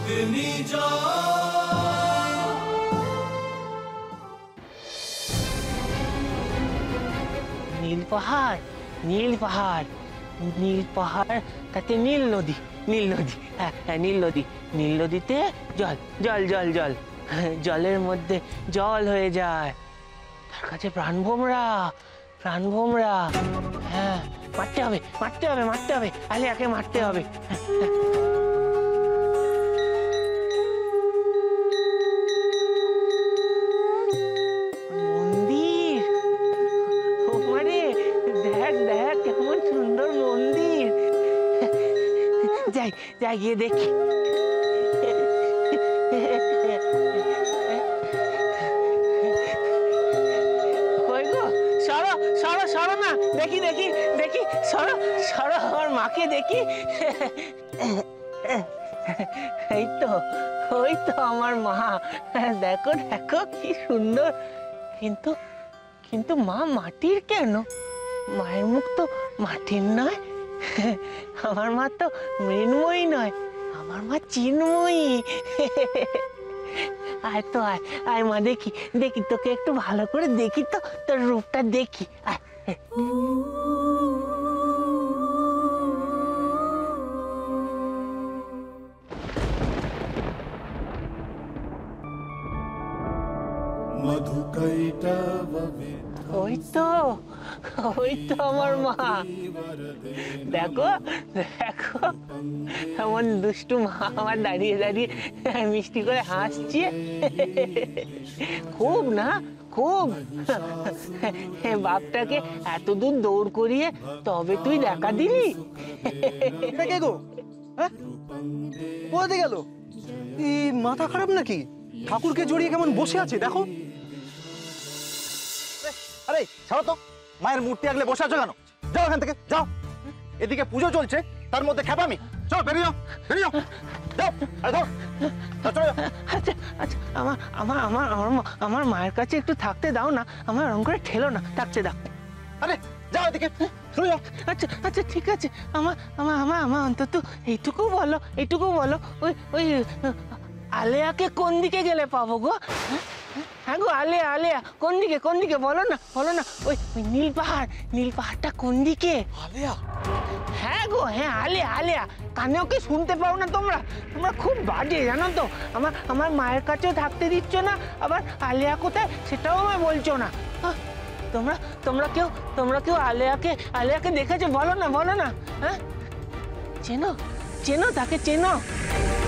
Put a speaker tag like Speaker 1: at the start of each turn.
Speaker 1: অগ্নি
Speaker 2: নীল পাহাড়, নীল পাহাড়, নীল পাহাড়, তাতে নীল নদী, নীল নদী, হ্যাঁ হ্যাঁ নীল নদী, নীল নদীতে জল জল জল জল, জলের মধ্যে জল হয়ে যায়। তার কাছে প্রাণভোমরা, প্রাণভোমরা, হ্যাঁ মারতে হবে মারতে হবে মারতে হবে, আলিয়াকে মারতে হবে। মন্দির, ওরে দেখ দেখ কেমন সুন্দর মন্দির, যাই যাই গিয়ে দেখি। সরো না, দেখি দেখি দেখি, সরো সরো, আমার মাকে দেখি। এই তো, ওই তো আমার মা, দেখো দেখো কি সুন্দর। কিন্তু কিন্তু মা মাটির কেন? মায়ের মুখ তো মাটির নয়, আমার মা তো মৃন্ময়ী নয়, আমার মা চিন্ময়ী। আয় তো আয়, আয় মা দেখি দেখি, তোকে একটু ভালো করে দেখি তো, তোর রূপটা দেখি, আয়। ওই তো, ওই তো আমার মা, দেখো দেখো এমন দুষ্টু মা আমার দাঁড়িয়ে দাঁড়িয়ে মিষ্টি করে হাসছে। খুব না খুব, বাপটাকে এত দূর দৌড় করিয়ে তবে তুই দেখা দিলি।
Speaker 3: কে গো? হ্যাঁ কোথায় গেল? মাথা খারাপ নাকি? ঠাকুরকে জড়িয়ে কেমন বসে আছে দেখো। আরে ছাড়ো তো, মায়ের মূর্তি আগলে বসে আছো কেন? যাও এখান থেকে যাও, এদিকে পুজো চলছে তার মধ্যে খেপামি। চল বেরিয়ে যাও, বেরিয়ে যাও, যাও। আরে ধর, চলো।
Speaker 2: আচ্ছা আচ্ছা, আমার আমার আমার আমার মায়ের কাছে একটু থাকতে দাও না, আমার ওরকম করে ঠেলো না, থাকতে দাও।
Speaker 3: আরে যাও এদিকে, শুনে যাও।
Speaker 2: আচ্ছা আচ্ছা ঠিক আছে, আমার আমার আমার আমার অন্তত এইটুকু বলো, এইটুকু বলো, ওই ওই আলেয়াকে কোন দিকে গেলে পাবো গো? হ্যাঁ গো, আলেয়া আলেয়া কোন দিকে, কোন দিকে বলো না, বলো না। ওই ওই নীল পাহাড়, নীল পাহাড়টা কোন দিকে?
Speaker 3: আলেয়া?
Speaker 2: হ্যাঁ গো হ্যাঁ, আলেয়া আলেয়া। কানেও কি শুনতে পাও না তোমরা? তোমরা খুব বাজে জানো তো, আমার আমার মায়ের কাছেও থাকতে দিচ্ছ না, আবার আলেয়া কোথায় সেটাও আমায় বলছো না। তোমরা তোমরা কেউ আলেয়াকে দেখেছো? বলো না বলো না, হ্যাঁ চেনো চেনো তাকে, চেনো?